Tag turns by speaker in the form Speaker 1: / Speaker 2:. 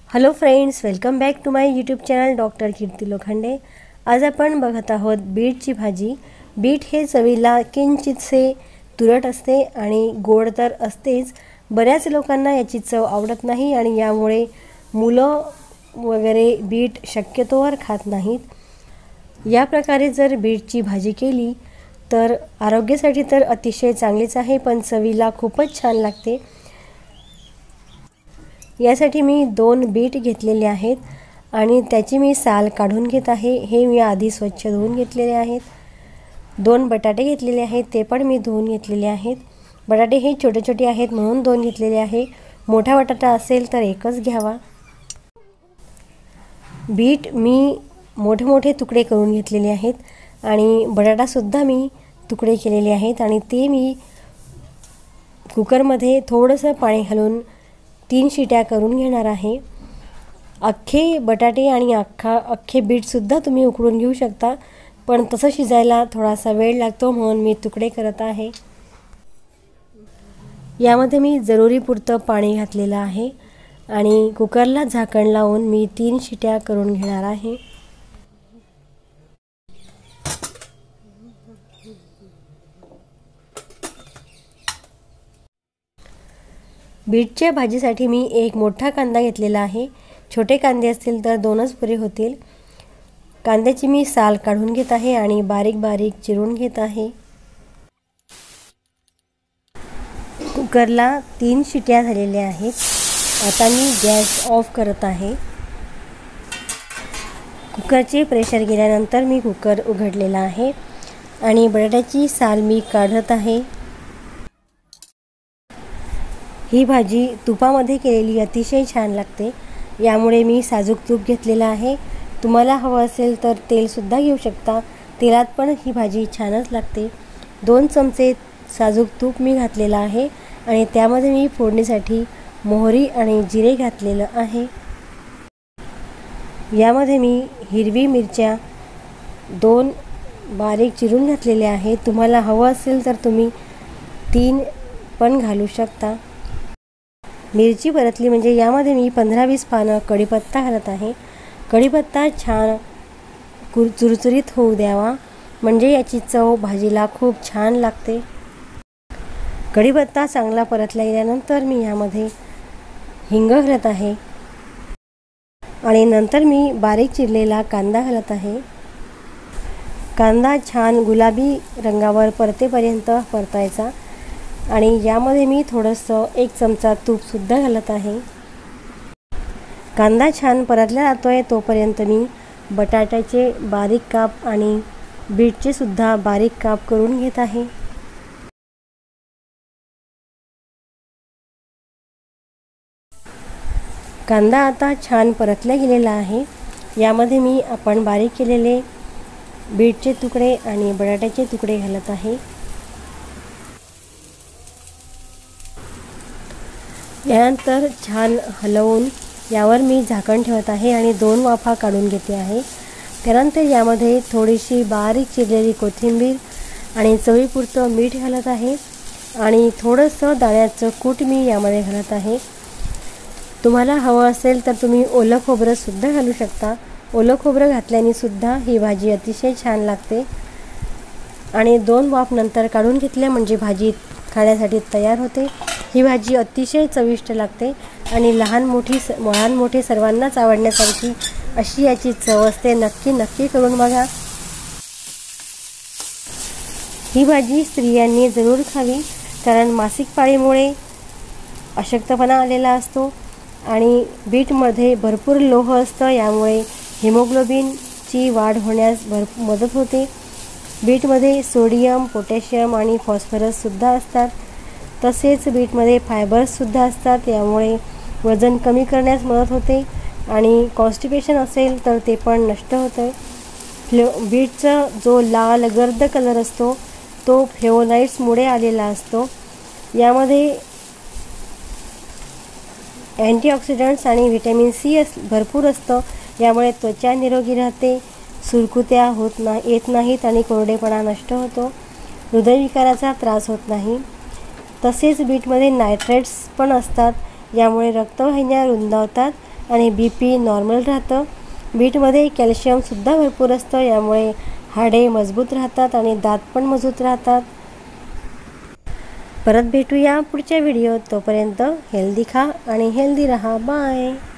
Speaker 1: Hello friends, welcome back to my YouTube channel doctor Kirti Lokhande. आज आपण बघत आहोत बीटची भाजी। बीट हे चवीला किंचितसे तुरट असते आणि गोड तर असतेच। बऱ्याच लोकांना याची चव आवडत नाही आणि यामुळे मुलं वगैरे बीट शक्यतोवर खात नाहीत। या प्रकारे जर बीटची भाजी केली तर आरोग्यासाठी तर अतिशय चांगलीच आहे, पण चवीला खूपच छान लागते। यासाठी मी 2 बीट घेतलेले आहेत आणि त्याची मी साल काढून घेत आहे। हे मी आधी स्वच्छ धुवून घेतलेले आहेत। 2 बटाटे घेतलेले आहेत, ते पण मी धुवून घेतलेले आहेत। बटाटे हे छोटे छोटे आहेत म्हणून 2 घेतलेले आहे। मोठा बटाटा असेल तर एकच घ्यावा। बीट मी मोठे मोठे तुकडे करून घेतलेले आहेत आणि बटाटा सुद्धा मी तुकडे केलेले आहेत आणि ते मी कुकरमध्ये थोडंसं पाणी घालून 3 शिट्या करून घेणार आहे। अख्खे बटाटे आणि अख्खे बीट सुद्धा तुम्ही उकडून घेऊ शकता, पण तसं शिजायला थोडासा वेळ लागतो म्हणून मी तुकडे करत आहे। यामध्ये मी जरुरीपुरतं पाणी घातलेलं आहे आणि कुकरला झाकण लावून मी 3 शिट्या करून घेणार आहे। बीटच्या भाजीसाठी मी एक मोठा कांदा घेतलेला आहे। छोटे कांदे असतील तर 2च पुरे होतील। कांद्याची मी साल काढून घेत आहे आणि बारीक बारीक चिरून घेत आहे। कुकरला 3 शिट्या झालेल्या आहेत। आता मी गॅस ऑफ करत आहे। कुकरचे प्रेशर गेल्यानंतर मी कुकर उघडलेला आहे आणि बटाट्याची साल मी काढत आहे। ही भाजी तुपामध्ये केलेली अतिशय छान लागते, यामुळे मी साजूक तूप घेतलेला आहे। तुम्हाला हवं असेल तर तेल सुद्धा घेऊ शकता, तेलात पण ही भाजी छानच लागते। 2 चमचे साजूक तूप मी घातलेला आहे आणि त्यामध्ये मी फोडणीसाठी मोहरी आणि जिरे घातलेलं आहे। यामध्ये मी हिरवी मिरच्या 2 बारीक चिरून घातलेल्या आहेत। तुम्हाला हवं असेल तर तुम्ही 3 पण घालू शकता। मिरची परतली म्हणजे यामध्ये मी 15-20 पानं कढीपत्ता घालत आहे। कढीपत्ता छान चुरचुरीत होऊ द्यावा, म्हणजे याची चव भाजीला खूप छान लागते। कढीपत्ता चांगला परतला गेल्यानंतर मी यामध्ये हिंग घालत आहे आणि नंतर मी बारीक चिरलेला कांदा घालत आहे। कांदा छान गुलाबी रंगावर परतेपर्यंत परतायचा आणि यामध्ये मी थोडंसं 1 चमचा तूप सुद्धा घालत आहे। कांदा छान परतला जातोय तोपर्यंत मी बटाट्याचे बारीक काप आणि बीटचे सुद्धा बारीक काप करून घेत आहे। कांदा आता छान परतला गेलेला आहे। यामध्ये मी आपण बारीक केलेले बीटचे तुकडे आणि बटाट्याचे तुकडे घालत आहे। यानंतर छान हलवून यावर मी झाकण ठेवत आहे आणि 2 वाफा काढून घेते आहे। त्यानंतर यामध्ये थोडीशी बारीक चिरलेली कोथिंबीर आणि चवीपुरतं मीठ घालत आहे आणि थोडंसं दाण्याचं कूट मी यामध्ये घालत आहे। तुम्हाला हवं असेल तर तुम्ही ओलं खोबरं सुद्धा घालू शकता। ओलं खोबरं घातल्याने सुद्धा ही भाजी अतिशय छान लागते आणि 2 वाफ नंतर काढून घेतल्या म्हणजे भाजी खाण्यासाठी तयार होते। ही भाजी अतिशय चविष्ट लागते आणि लहान मोठे सर्वांनाच आवडण्यासारखी अशी याची चव असते। नक्की करून बघा। ही भाजी स्त्रियांनी जरूर खावी, कारण मासिक पाळीमुळे अशक्तपणा आलेला असतो आणि बीटमध्ये भरपूर लोह असतं, यामुळे हिमोग्लोबिनची वाढ होण्यास मदत होते। बीटमध्ये सोडियम, पोटॅशियम आणि फॉस्फरस सुद्धा असतात। तसेच बीटमध्ये फायबर्स सुद्धा असतात, यामुळे वजन कमी करण्यास मदत होते आणि कॉन्स्टिपेशन असेल तर ते पण नष्ट होतं। बीटचा जो लाल गर्द कलर असतो तो फ्लेवोनाइड्समुळे आलेला असतो। यामध्ये अँटीऑक्सिडंट्स आणि व्हिटॅमिन सी भरपूर असतं, यामुळे त्वचा निरोगी राहते, सुरकुत्या येत नाहीत आणि कोरडेपणा नष्ट होतो, हृदयविकाराचा त्रास होत नाही। तसेच बीटमध्ये नायट्रेट्स पण असतात, यामुळे रक्तवाहिन्या रुंदावतात आणि BP नॉर्मल राहतं। बीटमध्ये कॅल्शियमसुद्धा भरपूर असतं, यामुळे हाडे मजबूत राहतात आणि दात पण मजबूत राहतात। परत भेटूया पुढच्या व्हिडिओत। तोपर्यंत हेल्दी खा आणि हेल्दी रहा। बाय।